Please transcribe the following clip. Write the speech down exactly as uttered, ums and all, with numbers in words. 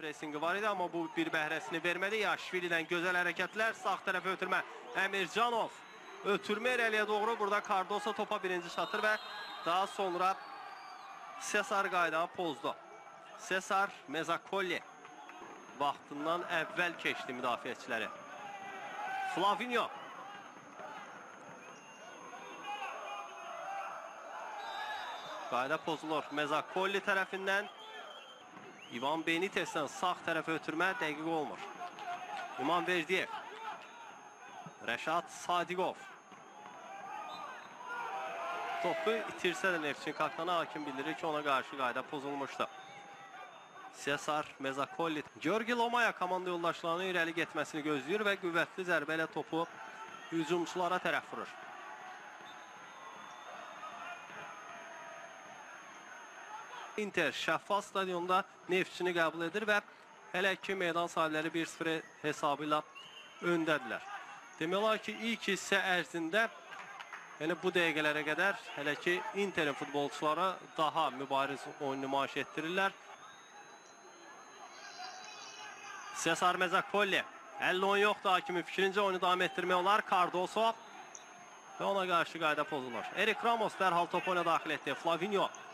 presingi var idi, amma bu bir bəhrəsini vermədi. Yaşvilidən gözəl hərəkətlər, sağ tərəfə ötürmə Əmircanov. Ötürmə irəliyə doğru, burada Cardoso topa birinci çatır və daha sonra Cesar qaydanı pozdu. Cesar Mezzakolli vaxtından əvvəl keçdi müdafiəçiləri. Flavinho. Qayda pozulur Mezzakolli tərəfindən. İvan Benitez'dən sağ tərəfə ötürmə dəqiq olmur. İman Verdiyev. Rəşad Sadiqov. Topu itirsə də Neftçinin kapitanı hakim bildirir ki, ona qarşı qayda pozulmuşdu. Cesar Mezzakolli. Georgi Lomaya komanda yoldaşlarının irəli getməsini gözləyir və qüvvətli zərbə ilə topu hücumçulara tərəf vurur. Inter şəffaf stadionda Neftçini qəbul edir və hələ ki meydan sahibləri bir sıfır hesabı ilə öndədirlər. Demək olar ki, ilk hissə ərzində, yəni bu dəqiqələrə qədər hələ ki Interin futbolçuları daha mübariz oyun nümayiş etdirirlər. Cesar Mezzakolli. əlli on yoxdur hakimin fikrincə oyunu davam etdirmək olar. Cardoso və ona qarşı qayda pozulur. Erik Ramos dərhal top oyuna daxil etdi. Flavinho.